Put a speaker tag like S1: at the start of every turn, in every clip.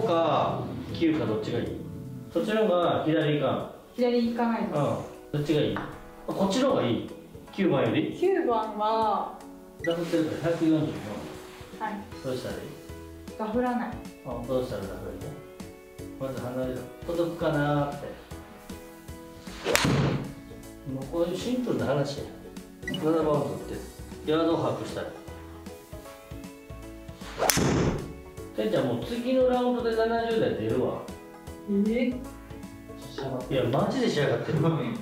S1: か9かどっちがいい？そっちの方が左行かん。
S2: 左行かないです。
S1: どっちがいい？こっちの方がいい。9番より
S2: 9番は
S1: ダフってるから144。
S2: はい。
S1: どうしたらいい？
S2: ダフらない。
S1: どうしたらダフるの？まず離れる。届くかなーって。もうこういうシンプルな話や。7番を取ってヤードを把握したい。てんちゃんもう次のラウンドで70台出るわ。いやマジで仕上がってる。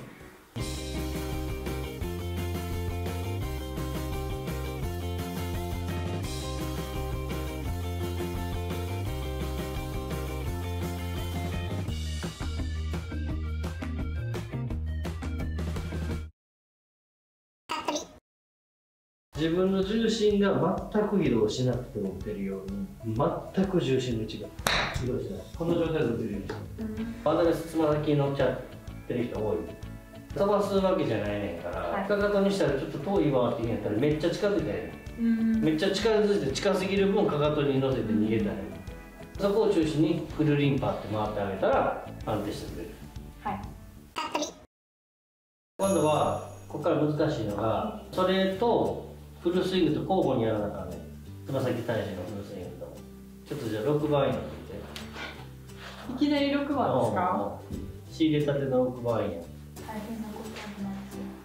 S1: 自分の重心が全く移動しなくても打てるように、全く重心の位置が移動しない。この状態で打てるようにして。まだつま先に乗っちゃってる人多い。飛ばすわけじゃないねんから、かかとにしたらちょっと遠いわって言うんやったらめっちゃ近づいたらええねん。めっちゃ近づいて近すぎる分かかとに乗せて逃げたらええ。そこを中心にくるりんぱって回ってあげたら安定してくれる。はい。今度はここから難しいのが、それとフルスイングと交互にやらなあかんねん。つま先体重のフルスイングと。ちょっとじゃあ6番になってみて。
S2: いきなり6番ですか？
S1: 仕入れたての6番や。
S2: 大変なことにな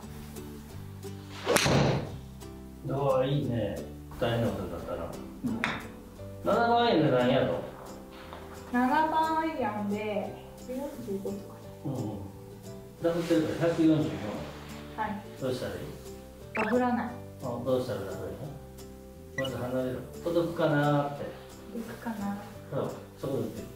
S2: り
S1: そう。いいね。大変なことだったら。7番円で何やと
S2: 7番アイアンで145とか。
S1: ダフってるから144。はい。どうしたらいい？
S2: ダフらない。
S1: どうしたらダフるの？まず離れる。届くかなーって。
S2: 届くかな。
S1: そこで打って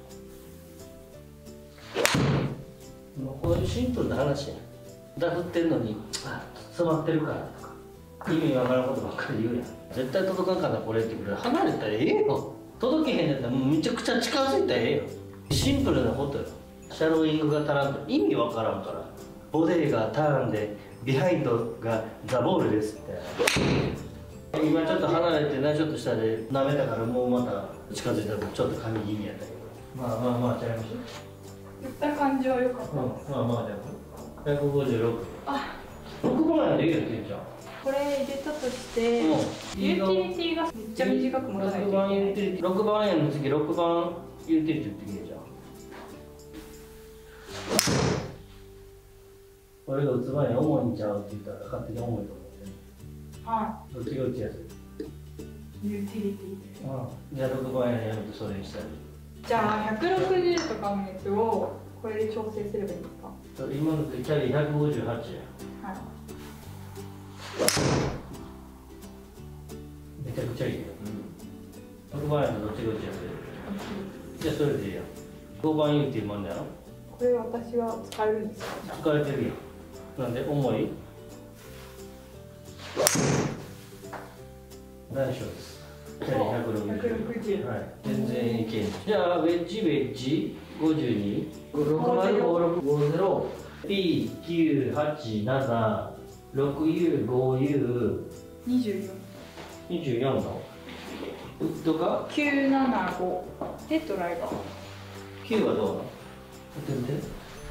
S1: る。もうこういうシンプルな話や。ダフってるのに詰まってるからとか意味わからんことばっかり言うやん。絶対届かんかなこれってくらい離れたらええよ。届けへんやったらもうめちゃくちゃ近づいたらええよ。シンプルなことよ。シャローイングが足らんと意味わからんから。ボディがターンでビハインドがザボールですって。今ちょっと離れてね、ちょっと下で舐めたからもうまた近づいたらちょっと髪気味やったけど、まあちゃいましょう。
S2: 言った感じは良かった。
S1: じゃあ156。6番やでいいよって言うじゃん。
S2: これ入れたとして、ユーティリティがめっちゃ短く持たないといけない。
S1: 6番やの次6番ユーティリティって言うじゃん。俺が打つ前に重いんちゃうって言ったら勝手に重いと思ってる。はい。どっちが打ちやすい？
S2: ユーティリティ。
S1: じゃあ6番やめてそれにしたらいい。
S2: じゃあ160とかのやつをこれで調整すればいいですか？
S1: 今のキャリー158や。はい。めちゃくちゃいいよ。6番やとどっちが打ちやすい？じゃあそれでいいや。5番ユーティリもあるんだよ。
S2: これ私は使えるんですか？
S1: 使えてるやん。なんで重い？大丈夫です。キャリー160。はい。全然いけん。じゃあウェッジ52。605650 P987 6U5U 24のウッドが
S2: 975でドライバー。
S1: 9はどうなの？打ってみて。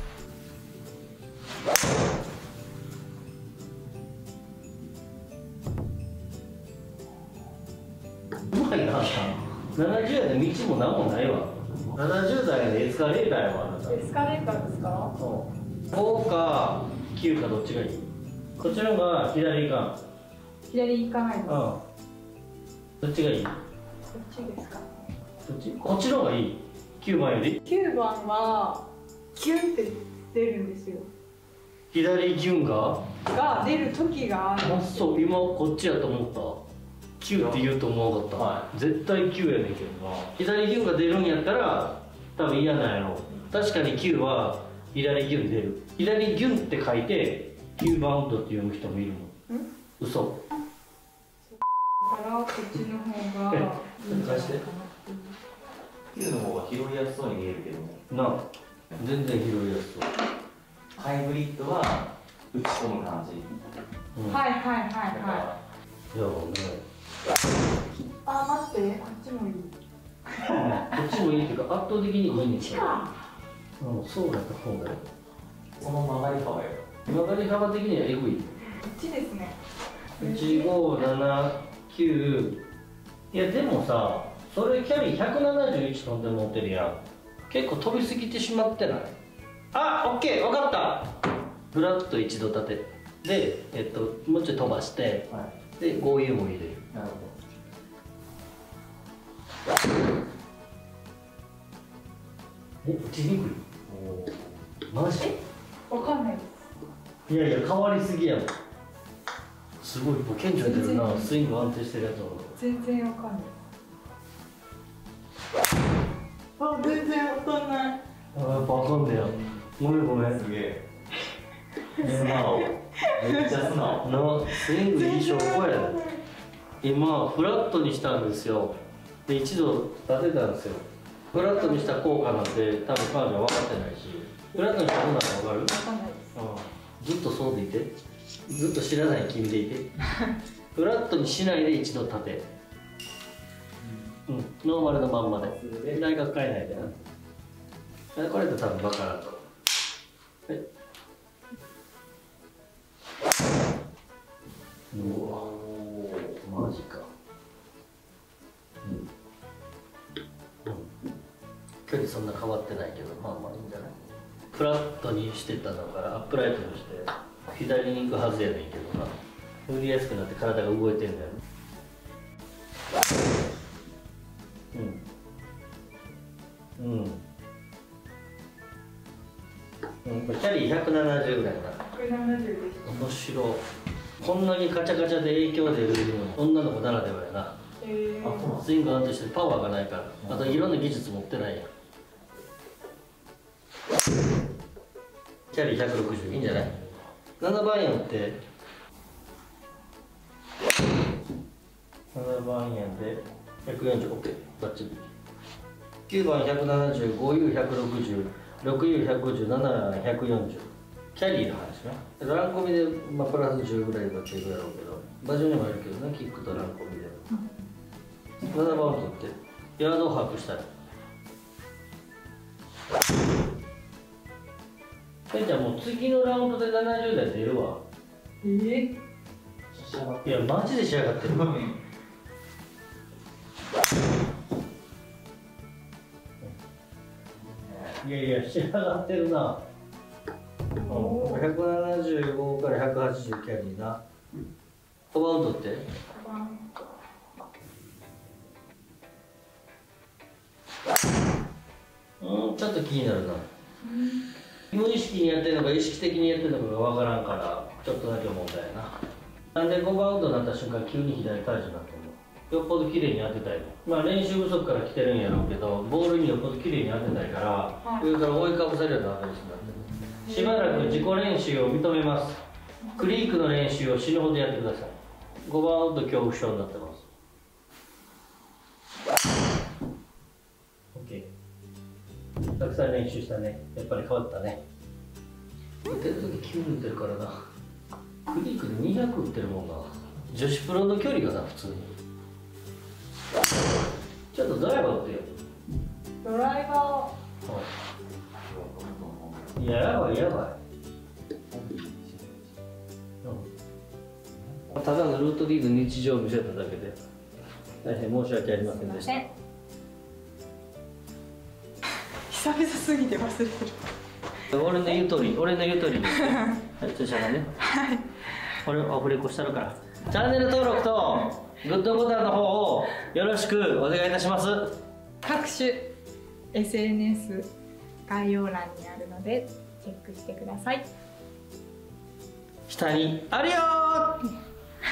S1: うまいな。70代で道も何もないわ。70代でエスカレーターやわ。
S2: エスカレーターですか
S1: ？5か9かどっちがいい？こっちの方が左行かん。
S2: 左行かないです。
S1: どっちがいい？
S2: こっちですかね。
S1: こっちの方がいい。9番より
S2: 9番はキュンって出るんですよ。
S1: 左ギュンが
S2: 出る時がある。
S1: あ、そう、今こっちやと思った。9って言うと思わなかった、はい、絶対9やねんけどな。左ギュンが出るんやったら多分嫌なんやろ。確かに9は左ギュン出る。左ギュンって書いて9番ウッドって読む人もいるもん。嘘
S2: だからこっちの方がいいんじゃないかなっていう。
S3: 9の方が拾いやすそうに見えるけどね。
S1: なあ、全然拾いやすそう。
S3: ハイブリッドは打ち込む感じ。
S2: はいはいはいはい。
S1: いやもうね。
S2: 待って、こっちもいい。
S1: こっちもいいけど圧倒的にいいんですよ。うん、そうだった方がいい。
S3: この曲がり幅よ。
S1: 曲がり幅的にはエグい。
S2: こっちですね。
S1: 1579。いやでもさ、それキャリー171飛んで持ってるやん。結構飛びすぎてしまってない？あ、オッケー、分かった。フラット一度立てで、もうちょい飛ばして、
S3: はい、
S1: で 5U も入れる。
S3: なるほ
S1: ど。打ちにくい。マジ？
S2: わかんないです。
S1: いやいや、変わりすぎやもん。すごい顕著に出るな。スイング安定してるやつも。
S2: 全然わかんない。あ、全然わかんない。
S1: あ、やっぱわかんねえや。ごめんごめん。
S3: すげえ。素直。めっちゃ素直。
S1: のスイングいい証拠やで。今フラットにしたんですよ。で一度立てたんですよ。フラットにした効果なんて多分彼女は分かってないし。フラットにしたどうなの分かる？
S2: わかんないです。
S1: ずっとそうでいて。ずっと知らない君でいて。フラットにしないで一度立て。うん、ノーマルのまんまで。大学変えないでな。これと多分分からんと。はい。うわ、マジか。距離そんな変わってないけど、まあまあいいんじゃない？フラットにしてたのからアップライトにして左に行くはずやねんけどな。振りやすくなって体が動いてんだよね。これキャリー170ぐらいだ。
S2: 170です。
S1: 面白い。こんなにカチャカチャで影響出るの女の子ならではやな。スイング安定してパワーがないから、あといろんな技術持ってないやん。キャリー160いいんじゃない？ 7 番やって7番やで 140OK バッチリ。9番170、5U160、6U150、7U140。キャリーの話な。ランコミで、まあ、プラス10ぐらいだっていくやろうけど、場所にもよるけどね、キックとランコミで。7番を取って、ヤードを把握したい。じゃあもう次のラウンドで70台出るわ。いや、マジで仕上がってる。いやいや、仕上がってるな。175から180キャリーな。5番を取って。ちょっと気になるな。無意識にやってるのか意識的にやってるのかが分からんから、ちょっとだけ問題やな。なんで5番アウトになった瞬間急に左回転になったの？よっぽど綺麗に当てたいの。まあ練習不足から来てるんやろうけど、ボールによっぽど綺麗に当てたいから、上から追いかぶされるようなアプローチになってる。しばらく自己練習を認めます。クリークの練習を死ぬほどやってください。5番アウト恐怖症になってます。OK。たくさん練習したね。やっぱり変わったね。打てるとき急に打てるからな。クリークで200打ってるもんな。女子プロの距離がな、普通に。ちょっとドライバー打ってよ。
S2: ドライバ
S1: ー。いや、やばいやばい。ただのルートリード日常を見せただけで大変申し訳ありませんでした。
S2: 久々すぎて忘れてる。
S1: 俺の言う通り、俺の言う通りです。はい、注射がね。はい。俺アフレコしたるから。チャンネル登録とグッドボタンの方をよろしくお願いいたします。
S2: 各種 SNS 概要欄にあるのでチェックしてください。
S1: 下にあるよー。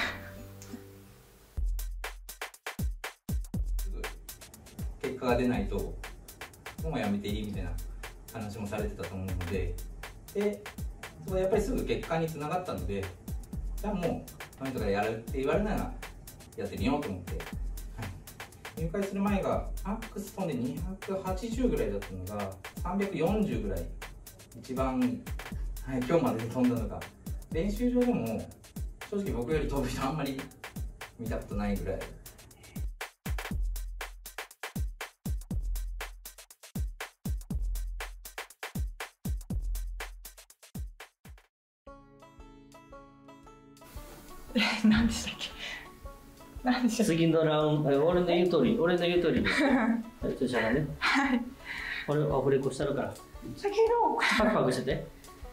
S4: 結果が出ないともうやめていいみたいな話もされてたと思うので、そこやっぱりすぐ結果につながったので、じゃあもうこの人がやるって言われならやってみようと思って、入会する前がマックス飛んで280ぐらいだったのが340ぐらい一番、今日までで飛んだのが、練習場でも正直僕より飛ぶ人あんまり見たことないぐらい
S2: 何でしたっけ。何でしたっけ。
S1: 次のラウンド、俺の言う通りですよ。じゃあね。
S2: はい。
S1: 俺アフレコしたるから。
S2: 次
S1: パクパクしてて。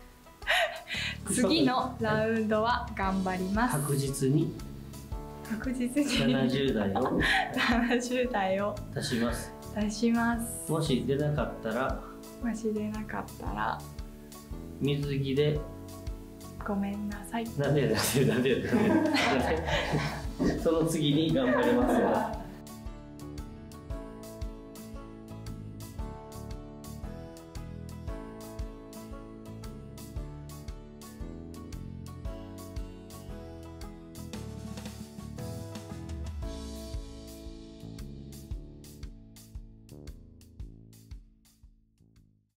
S2: 次のラウンドは頑張ります。
S1: 確実に70代を
S2: 70代を
S1: 出します。
S2: も
S1: し出なかったら水着で
S2: ごめんなさい。
S1: なんでその次に頑張りますよ。